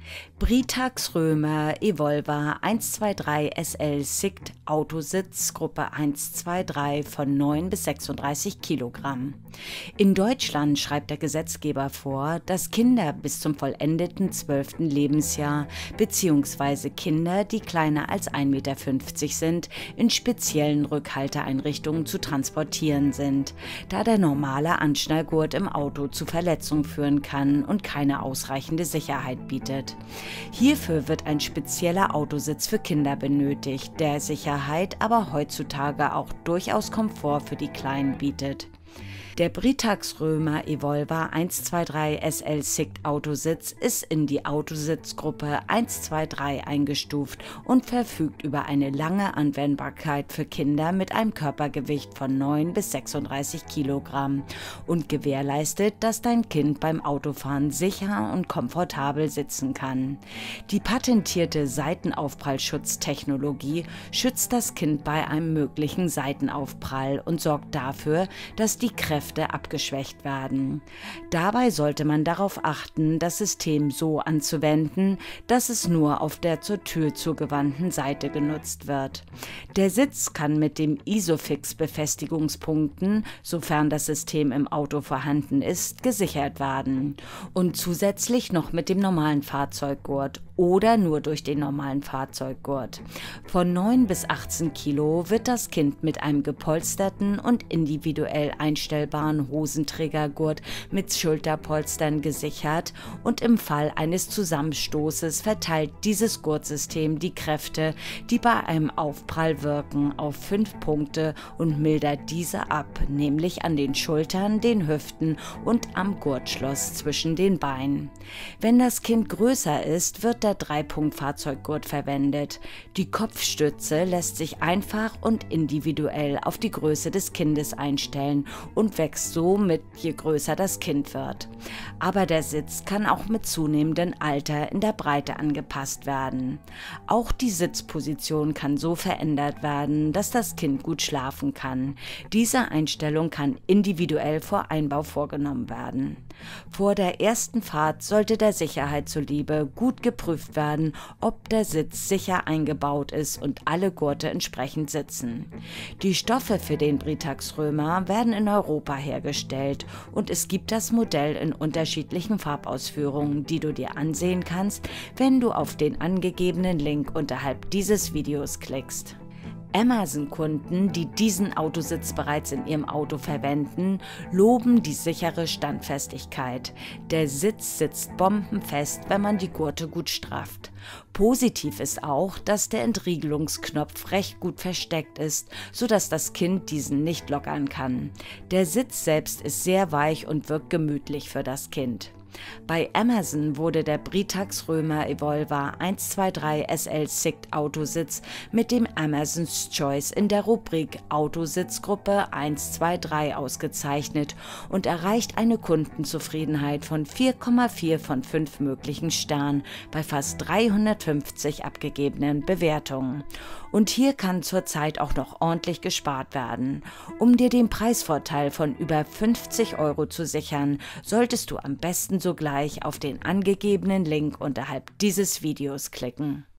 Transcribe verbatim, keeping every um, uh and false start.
Britax Römer Evolva eins zwei drei S L Sikt Autositz Gruppe eins zwei drei von neun bis sechsunddreißig Kilogramm. In Deutschland schreibt der Gesetzgeber vor, dass Kinder bis zum vollendeten zwölften Lebensjahr bzw. Kinder, die kleiner als ein Meter fünfzig sind, in speziellen Rückhalteeinrichtungen zu transportieren sind, da der normale Anschnallgurt im Auto zu Verletzungen führen kann und keine ausreichende Sicherheit bietet. Hierfür wird ein spezieller Autositz für Kinder benötigt, der Sicherheit, aber heutzutage auch durchaus Komfort für die Kleinen bietet. Der Britax Römer Evolva eins zwei drei S L Sikt Autositz ist in die Autositzgruppe eins zwei drei eingestuft und verfügt über eine lange Anwendbarkeit für Kinder mit einem Körpergewicht von neun bis sechsunddreißig Kilogramm und gewährleistet, dass dein Kind beim Autofahren sicher und komfortabel sitzen kann. Die patentierte Seitenaufprallschutztechnologie schützt das Kind bei einem möglichen Seitenaufprall und sorgt dafür, dass die Kräfte abgeschwächt werden. Dabei sollte man darauf achten, das System so anzuwenden, dass es nur auf der zur Tür zugewandten Seite genutzt wird. Der Sitz kann mit dem Isofix-Befestigungspunkten, sofern das System im Auto vorhanden ist, gesichert werden und zusätzlich noch mit dem normalen Fahrzeuggurt oder nur durch den normalen Fahrzeuggurt. Von neun bis achtzehn Kilo wird das Kind mit einem gepolsterten und individuell einstellbaren Hosenträgergurt mit Schulterpolstern gesichert und im Fall eines Zusammenstoßes verteilt dieses Gurtsystem die Kräfte, die bei einem Aufprall wirken, auf fünf Punkte und mildert diese ab, nämlich an den Schultern, den Hüften und am Gurtschloss zwischen den Beinen. Wenn das Kind größer ist, wird der Dreipunkt-Fahrzeuggurt verwendet. Die Kopfstütze lässt sich einfach und individuell auf die Größe des Kindes einstellen und wächst so mit, je größer das Kind wird. Aber der Sitz kann auch mit zunehmendem Alter in der Breite angepasst werden. Auch die Sitzposition kann so verändert werden, dass das Kind gut schlafen kann. Diese Einstellung kann individuell vor Einbau vorgenommen werden. Vor der ersten Fahrt sollte der Sicherheit zuliebe gut geprüft werden, ob der Sitz sicher eingebaut ist und alle Gurte entsprechend sitzen. Die Stoffe für den Britax Römer werden in Europa hergestellt und es gibt das Modell in unterschiedlichen Farbausführungen, die du dir ansehen kannst, wenn du auf den angegebenen Link unterhalb dieses Videos klickst. Amazon-Kunden, die diesen Autositz bereits in ihrem Auto verwenden, loben die sichere Standfestigkeit. Der Sitz sitzt bombenfest, wenn man die Gurte gut strafft. Positiv ist auch, dass der Entriegelungsknopf recht gut versteckt ist, sodass das Kind diesen nicht lockern kann. Der Sitz selbst ist sehr weich und wirkt gemütlich für das Kind. Bei Amazon wurde der Britax Römer Evolva eins zwei drei S L Sikt Autositz mit dem Amazon's Choice in der Rubrik Autositzgruppe eins zwei drei ausgezeichnet und erreicht eine Kundenzufriedenheit von vier Komma vier von fünf möglichen Sternen bei fast dreihundertfünfzig abgegebenen Bewertungen. Und hier kann zurzeit auch noch ordentlich gespart werden. Um dir den Preisvorteil von über fünfzig Euro zu sichern, solltest du am besten sogleich auf den angegebenen Link unterhalb dieses Videos klicken.